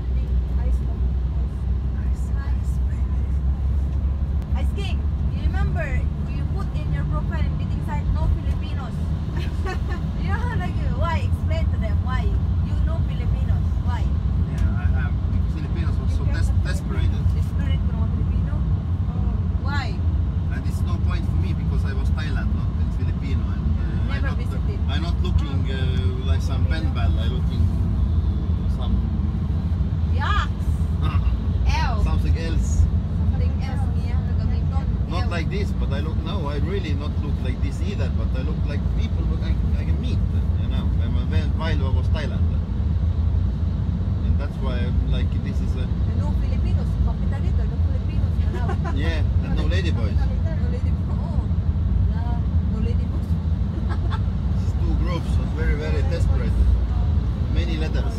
Ice King, you remember you put in your profile and dating site no Filipinos. You know, like why? Explain to them why you know Filipinos. Why? Yeah, I have. Filipinos was so desperate. Desperate for mga Filipino. Why? And it's no point for me because I was Thailand, not in Filipino. And Never visited. I'm not looking like some pen pal. I'm looking some Yucks! Ew! something else. Something else niya gagamiton. Not Ew. like this, but I look now. I really not look like this either. But I look like people who I can meet. You know, while I was Thailand, and that's why I'm like this is a No Filipinos. Kapital dito. No Filipinos. Allowed. yeah, and no lady boys. No lady po. Oo. No lady po. These two groups are very desperate. Many letters.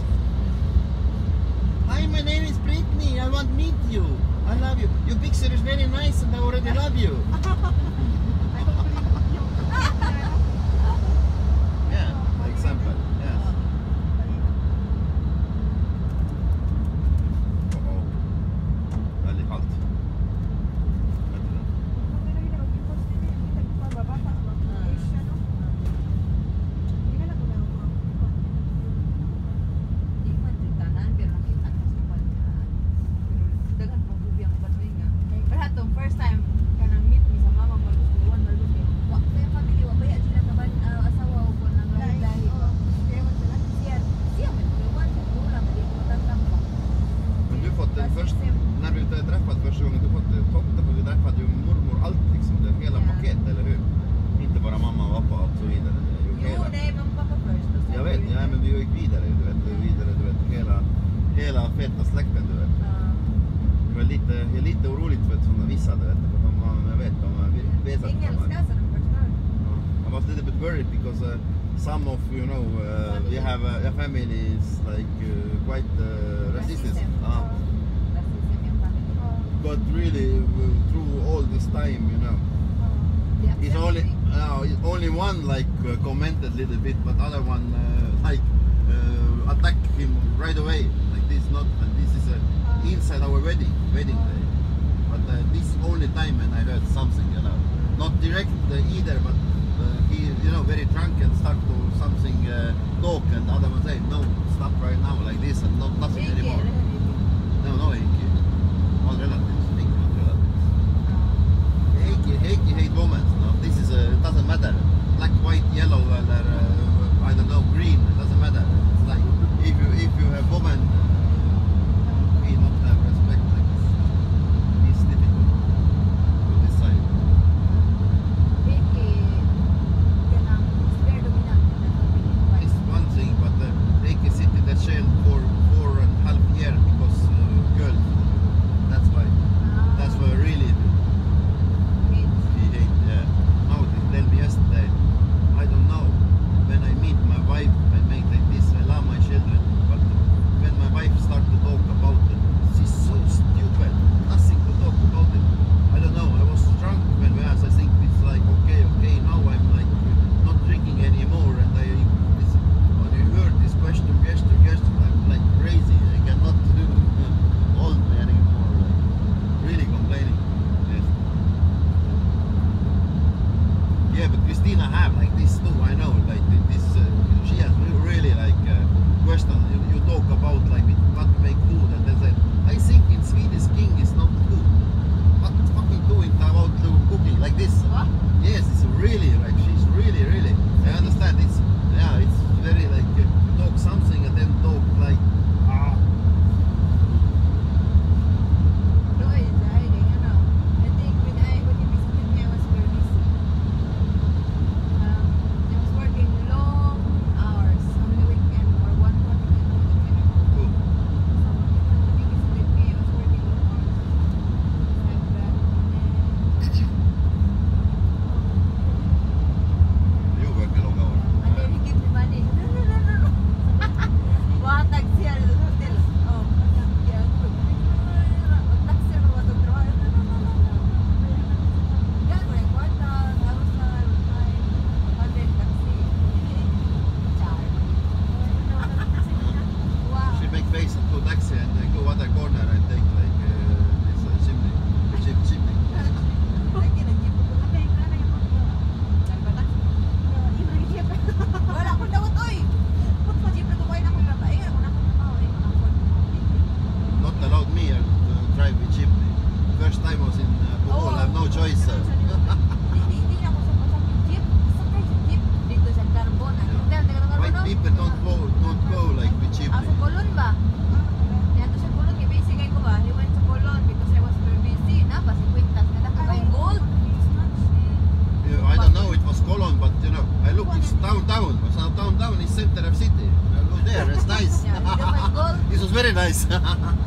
Hi, my name is Brittany. I want to meet you. I love you. Your picture is very nice, and I already love you. Yeah, example. Yes. Uh-oh. Väldigt halt. Vänta nu. Di man tanan pero nakita ko sa kanya. Pero daghan pang movie ang iba't nga. Pero hatong first time kanang meet mi sa mama Marcos Luwan Marcos kay wa kay family wa baya sila kaban asawa ko nang lahi. Siya men Luwan wala man di ko tantang pa. Men du fått den först, när vi träffat första gången, du fått toppen för vi träffade ju mormor allt liksom, det hela Ja. paket, eller hur? Inte bara mamma och pappa och så vidare. Jo, nej, men pappa first. och sen Jag vet, ja, men vi gick vidare, du vet, hela feta släkten, du vet. Jag är lite orolig för sådana vissa, du vet, för jag vet, de vet att Engelska så de förstår. I was a little bit worried because some of we have families like quite resistant. But really, through all this time, it's only one like commented a little bit, but other one attacked him right away. Like this, this is inside our wedding day. But this only time when I heard something, not direct either, but he, very drunk and start to something talk, and other one say, no, stop right now, like this, and nothing anymore. No, Heikki. All relatives. Heikki, not relatives. Heikki hate women. No, this is it doesn't matter. Black, white, yellow, or I don't know, green. It doesn't matter. It's like if you have women, we not have respect. Like this. It's difficult to decide. It's one thing, but Heikki sit in the shell for days to taxi and go other corner and take like this chimney. Lagi na jeep ko. Nagbatak. Wala ko dawat oy. Jeep na ko kayo na ko trabaho. Ako na ko trabaho eh. Not allowed me to drive with chimney. First time I was in Bohol, I have no choice. Hindi na ako sa pasang jeep. Sakay sa jeep dito sa Carbon. White people don't go like with Sa chimney. Colon ba? Dito sa Colon, busy kayo ko ba? He went to Colon because I was very busy. Na, basi kwintas na ako kayong gold. Yeah, I don't know, it was Cologne, but you know, I look, it's downtown. So downtown is center of city. I go there, it's nice. Yeah, you know my gold. This was very nice. So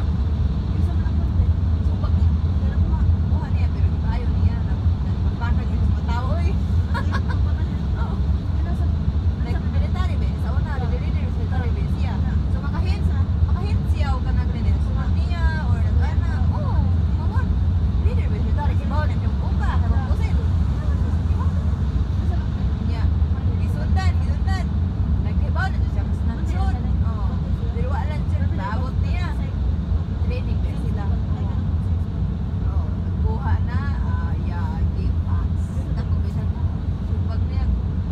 pag kuha niya, pero di ba ayaw niya? Nagpapakag yung mga tao eh. Nag-military ba? Sa una, nag-leader military ba siya? So makahint siya o ka nag-leader. So niya or nag-ana, mamon. Leader ba military? Kibaw na yung buka, karong kusil. Niya, gisundan. Nagkibaw na siya, mas nansyon. Pero wala siya, naabot niya. Training din sila. Nagkuha na, give us. Ako bisan, pag niya,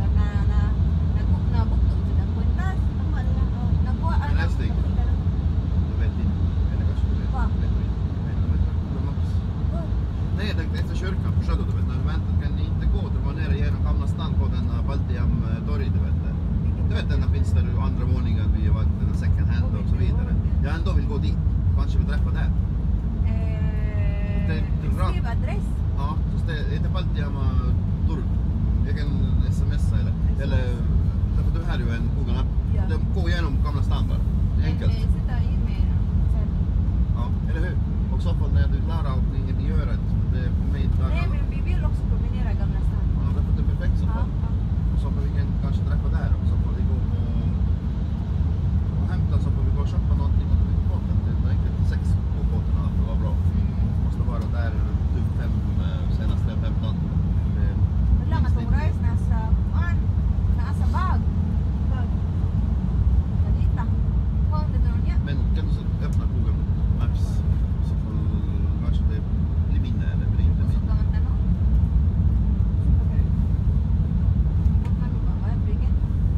nabukto siya ng kwintas. Nakuha, Last thing. Nej, efter kyrkan, förstår du? När du väntar kan ni inte gå. Du var nere genom Gamla stan på den Baltiam torg, du vet. Du vet den finns där andra våningen vid den second hand och så vidare. Jag ändå vill gå dit. Kanske vi träffar där. Skriv adress. Ja, så det är inte Baltiam torg. Jag kan smsa eller därför du här är ju en Google App. Ja. De går igenom Gamla stan bara. Det är enkelt. Sätta e-mail. Ja, eller hur? Och så får när du lär allt inget göra det är för mig inte Nej, men vi vill också promenera Gamla stan. Ja, därför det är perfekt så fall. Och så får vi kanske träffa där och så får vi gå och hämta så får vi gå och köpa någonting och vi får båten. Det är inte 6 på båten att det var bra. Måste vara där typ 5 senaste 15. Wala nga tong rice nasa bag. Nalita. Kung ano niya. Men kan du öppna Google Maps så får kanske det blir minne eller blir inte Busog minne. ka man tanong. Ano ba? Kaya brigade?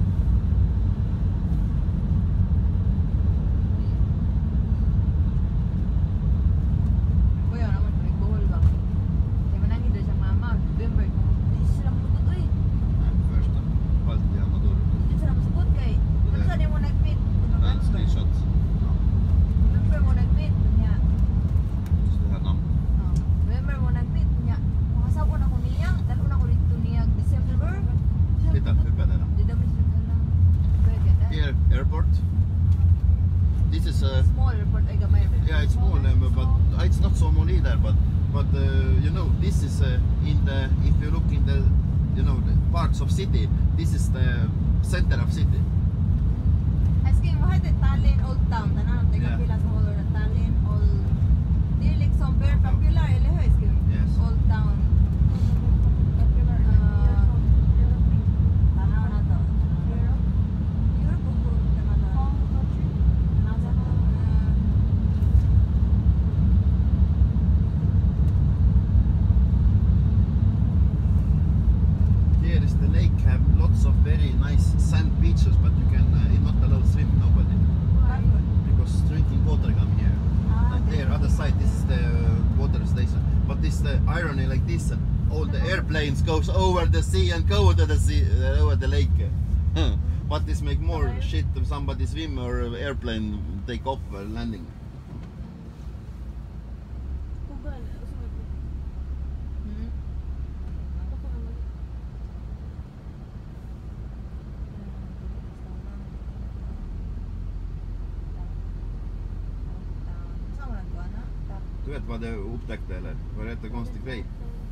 Kuya naman, may buhol ba? Kaya manangin doon sa mama. November. Hindi sila masagot eh. Första Baltiam och då Hindi sila masagot kay. Ano saan mo nag-meet? en screenshot. Ja, November mo nag-meet. Niya. just det här namnet. November mo nag-meet. Niya. Makasaw ko na ko niya. Dalo na ko dito niya. December. Titta, hur är det? Di dami sila ka lang. Pwede ka. Here, airport. This is a Small report ay gamay. yeah, it's small, but it's not so small either. But you know, this is in the if you look in the the parts of city, this is the center of city. Asking mo hade Tallinn Old Town tanang tega Yeah. pila sa Old Tallinn Old. Di like some very popular eller hur ska Yes. Old Town. Tanaw na to. Europe o Canada. Nasa Here is the lake have lots of very nice sand beaches, but you can not allow swim nobody because drinking water come here. And there, other side, this is the water station. But this the irony like this, all the airplanes goes over the sea and go to the sea, over the lake. But this make more shit if somebody swim or airplane take off landing. Du vet vad det upptäckte eller? Var det ett konstig grej?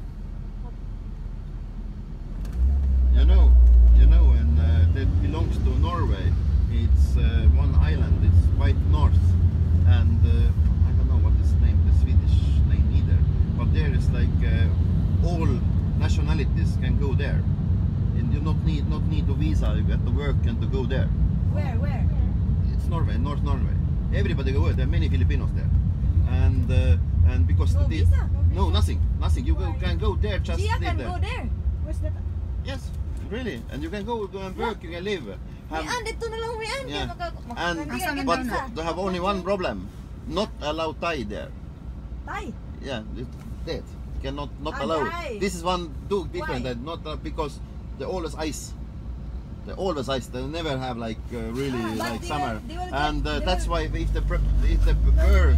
You know, and that belongs to Norway. It's one island. It's quite north, and I don't know what is name, the Swedish name either. But there is like all nationalities can go there, and you not need to visa at the work and to go there. Where? It's Norway, North Norway. Everybody go. There are many Filipinos there, and because No visa? no nothing. You can go there just Gia live can there. go there. Where's that? Yes, really, and you can go and work. You can live. Mian, dito na lang Mian. Yeah. And, And but they have only one problem: not allowed Thai there. Thai. Yeah, it's dead. Cannot not Ah, allowed. Thai. This is one do different. Why? That not because they always ice. They always ice. They never have like really But like they summer, will get- and they that's will- why if the bird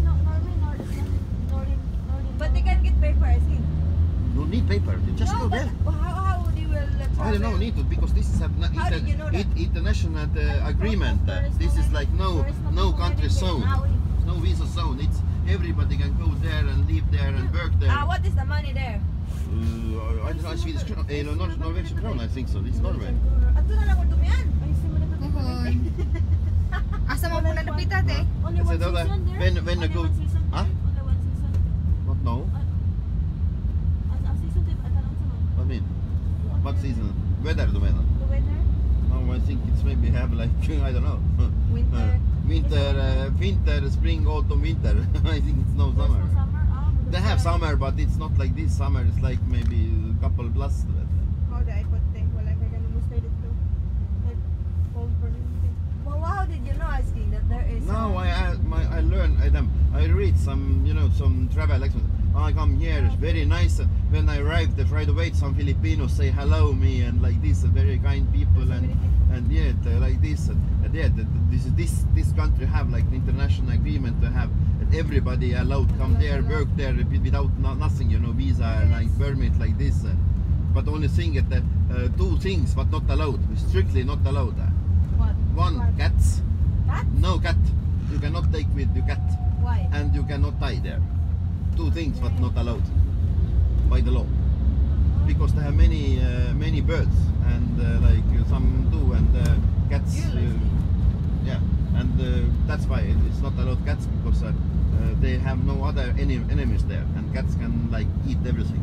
But they can get paper, I think. you need paper. You just No, go but there. how they will travel? I don't know, need to because this is How did you know that? international agreement. This is like no country zone, no visa zone. It's everybody can go there and live there and work there. What is the money there? I don't know Swedish krona, Norwegian krona. I think so. It's Norway. Ato na lang mo Mian. Ay, simula na Uhon. Asa mo pala napita te? Only Kasi one daw season there? when Only you go, one season there? huh? Only one season? What no? Ang season din, at anong sa mga? What mean? What season? Weather do mean? The weather? No, I think it's maybe have like I don't know. Winter. Winter, spring, autumn, winter. I think it's no There's summer. no summer? They have summer, but it's not like this summer. It's like maybe a couple plus. How the iPod thing? Wala ka ganun mo stay dito. Like, cold burning thing. Well, how did you know, asking that there is? Now I learn them. I read some some travel lessons. I come here, it's very nice. When I arrived, right away some Filipinos say hello me and like this, very kind people and yeah, like this and yeah, this country have like international agreement to have that everybody allowed come there, work there without nothing, visa like permit like this. But only thing that two things, but not allowed, strictly not allowed. What? One, cats. Cat? No cat. You cannot take with the cat, Why? and you cannot tie there. Two things, but not allowed by the law, because they have many birds and like some do and cats. Yeah, and that's why it's not allowed cats because they have no other enemies there, and cats can like eat everything.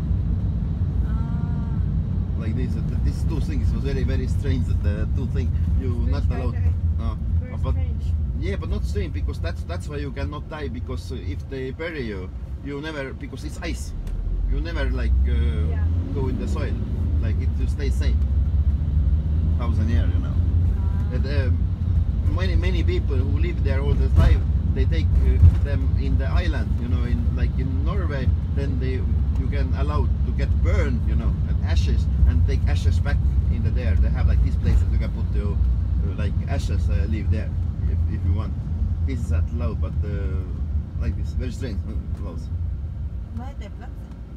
Like this, these two things was very strange. That the two things you not allowed. Very But strange. yeah, but not strange because that's why you cannot die, because if they bury you, you never, because it's ice. You never like go in the soil, like it will stay same. 1,000 years, And, many people who live there all the time, they take them in the island, in like in Norway, then you can allow to get burned, and ashes, and take ashes back in there. They have like this place that you can put like ashes, live there if you want. This is at low, but like this, very strange close. Bakit tayo plug?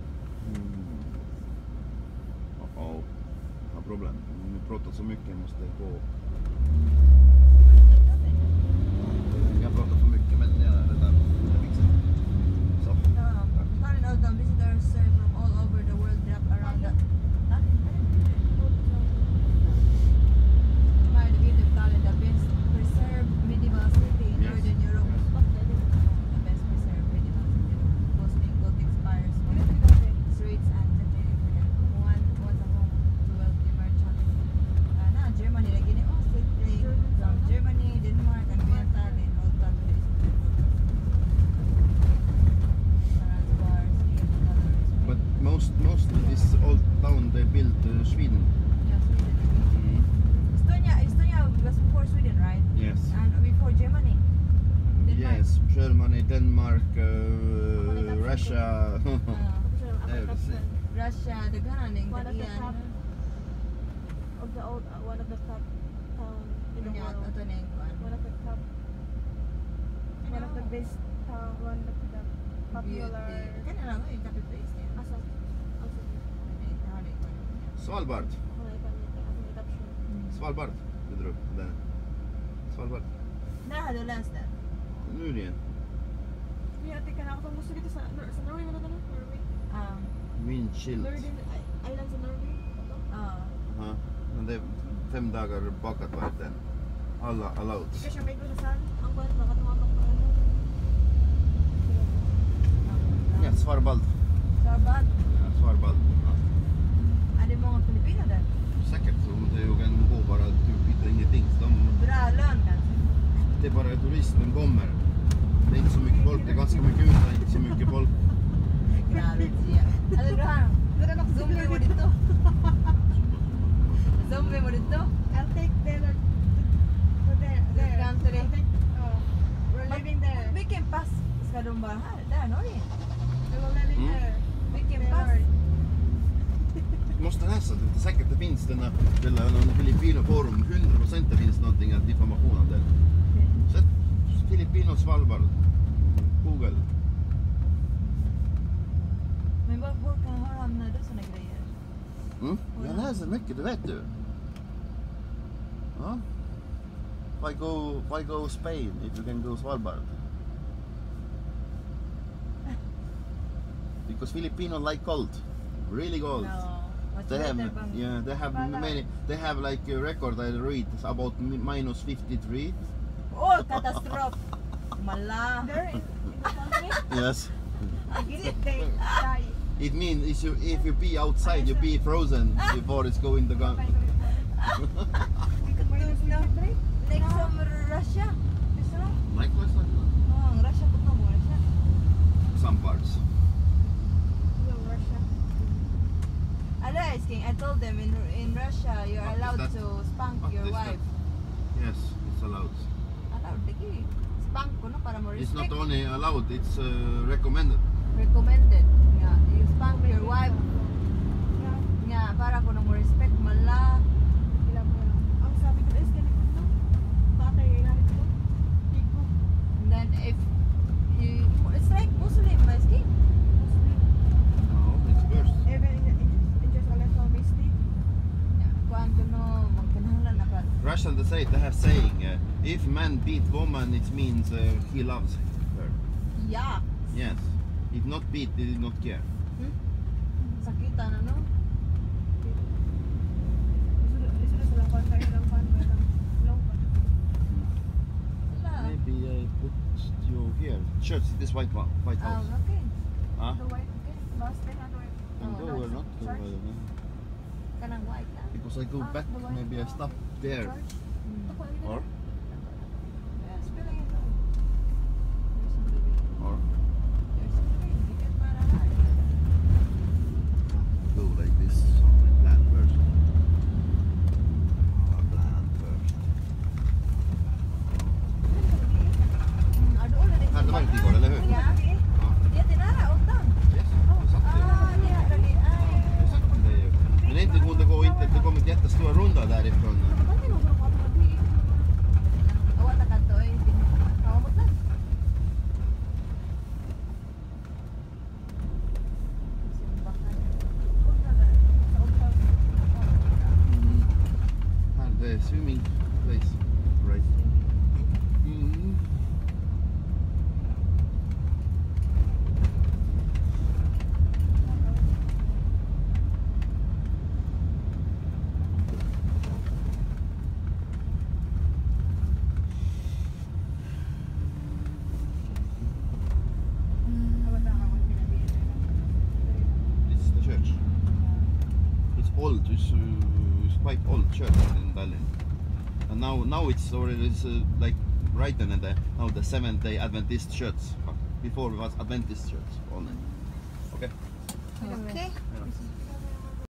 Oh, no problem. Nu pratar så mycket, jag måste gå. Jag pratar för mycket, men ja, det där fixar jag. Så. Foreign outbound visitors from all over the world wrap around the admire the beauty of Tallinn, the best preserved medieval city in Yes. Northern Europe. Yes. The best preserved medieval city, boasting Gothic spires, streets, and once a home to wealthy merchants. Germany lagi ni from Germany, Denmark, and Vienna, Tallinn, all countries. But most of this old town they built Sweden. Yeah, Sweden. Estonia was before Sweden, right? Yes. And before Germany. Denmark. Yes, Germany, Denmark, Russia. Everything. Russia, the Ghana, One of the Ian. top of the old, one of the top town in the world. One of the top, one of the best town, one of the popular. Kan lang yung copy paste niya. Asa? Also, Svalbard. wala kami adoption. Svalbard. Det drog den. Svalbard. När hade du läst den? Nyligen. Yeah, tika na ako kung gusto dito sa Norway mo na Norway. Windshield. Island sa Norway. Ja. Men det är 5 dagar bakat varten. Alla allowed. Ika siya may gunasan. Ang buwan, baka tumapak na ano. Ja, Svalbard. Svalbard. Ja, Svalbard. Ja. Är det många Filipiner där? Säkert så du kan gå bara typ hitta ingenting. Så Bra lön kanske? det är bara turismen kommer. Det är ganska mycket utan inte så mycket folk. Grabe siya. Ano doon? Zombie mo dito. Zombie mo dito. I'll take there to there. There. Country. I'll take, oh, we're living there. We can pass ska de bahar. Där no rin. We will living Mm. there. We can There. pass. Du måste läsa, det är säkert det finns den där någon Filipino forum, 100% det finns någonting att information om det. Sätt Filipino Svalbard, Google. Men var kan ha hamnat då såna grejer? Mm? Jag läser mycket, det vet du. Ja. Why go Spain if you can go Svalbard? Because Filipino like cold, really cold. No. What's They have, better bang? yeah, they have many. They have like a record I read about minus 53. Oh, catastrophe. Mala. There in the country. Yes. They die. It means if you be outside, you be frozen before it's going to go. Minus 53? Next from Russia. Gusto mo? Likewise, Oh, ang Russia po mo Russia. some parts. No, Russia. King, I told them in Russia you're What is allowed that? to spank What your is that? wife. Yes, it's allowed. Allowed, lagi. Spank ko no para mo It's respect. not only allowed, it's recommended. Recommended. Nga, you spank your wife. Yeah. Nga, para ko na mo respect. Mala. Ilang mo lang. Ang sabi ko is ganito. Bakit inalit ko? Iko. And then if you, it's like Muslim, my skin. Muslim. No, it's worse. Even in just a little mistake. Kuan ko no, magkanahanglan na ka. Russian they have saying, if man beat woman, it means he loves her. Yeah. Yes. If not beat, they did not care. Sakitan na no? Gusto na silang kwan kayo ng kwan ba ng longkot. Wala. Maybe I put you here. Church, this white house. Okay. Huh? The white, okay. Bus, they have white. Can go or not go, I don't know. Kanang white na. Because I go back, the white maybe I house. stop there. Church. Mm. Or? Yes, feeling it though. There's some living. Or? There's some living. You can para hard. Go like this. I plan first. I plan first. Adoon na din. Här är Markigård, eller hur? Ja. Ja. Ja, tinara. Utang. Yes, det satt det. Ah, det är lagi. Ay. Det satt det ju. Men det är inte god att gå inte, det kommer ett jättestora runda därifrån. Awat na kanto eh. Kawamot lang. Simbahan. Här, det är swimming place. Right. Mm. This is the church. It's old. It's quite old church in Tallinn. And now it's already like right and now the Seventh-day Adventist church. Before it was Adventist church only. Okay. Okay. Yeah.